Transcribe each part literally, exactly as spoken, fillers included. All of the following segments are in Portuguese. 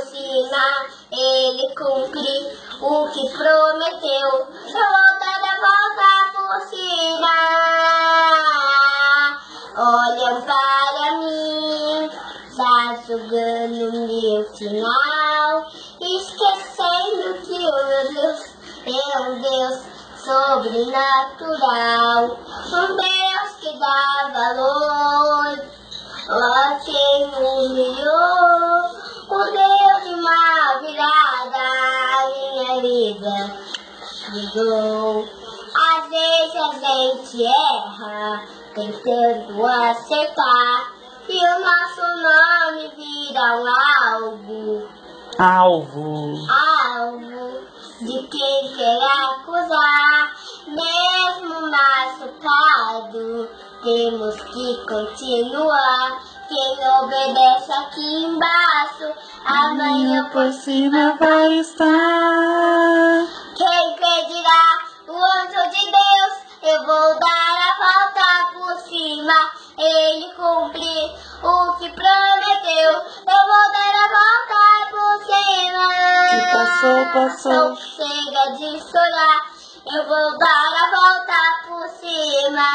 cima, ele cumpre o que prometeu. Eu vou dar a volta por cima. Olham para mim, tá jogando meu final, esquecendo que o meu Deus é um Deus sobrenatural, um Deus que dá valor a quem humilhou, o Deus de uma virada a minha vida mudou. Às vezes a gente erra tentando acertar e o nosso nome vira um alvo, alvo, alvo de quem quer acusar. Mesmo machucado, temos que continuar. Quem obedece aqui embaixo, amanhã por cima vai estar. Quem pedirá o anjo de Deus, eu vou dar a volta por cima. Ele cumpre o que prometeu, eu vou dar a volta por cima. Que passou, passou. Chega de chorar, eu vou dar a volta por cima.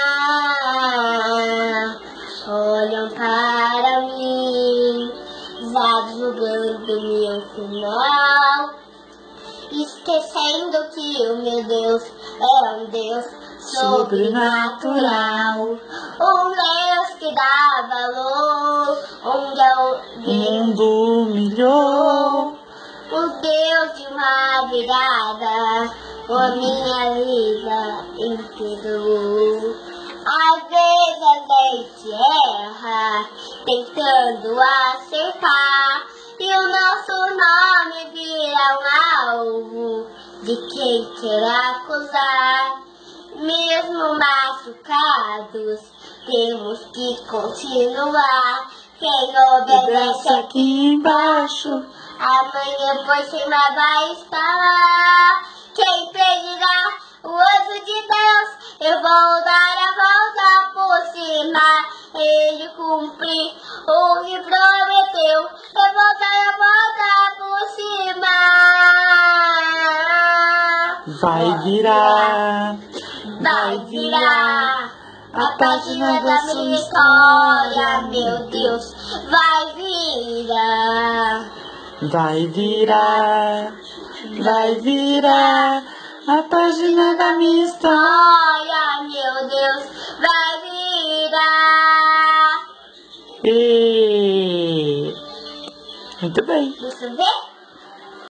Olham para mim, já julgando meu final, esquecendo que o meu Deus é um Deus sobrenatural, um Deus que dá valor onde o mundo humilhou, o Deus de uma virada a minha vida inteira. Às vezes a gente erra tentando acertar e o nosso nome vira um alvo de quem quer acusar. Mesmo machucados, temos que continuar. Quem obedece aqui embaixo, amanhã por cima vai estar. Quem pedirá o anjo de Deus, eu vou dar a volta por cima. Ele cumpre o que prometeu, eu vou dar a volta por cima. Vai virar, vai virar a página da minha história, meu Deus, vai virar. Vai virar, vai virar a página da minha história, meu Deus, vai virar. E... Muito bem. Deixa eu ver.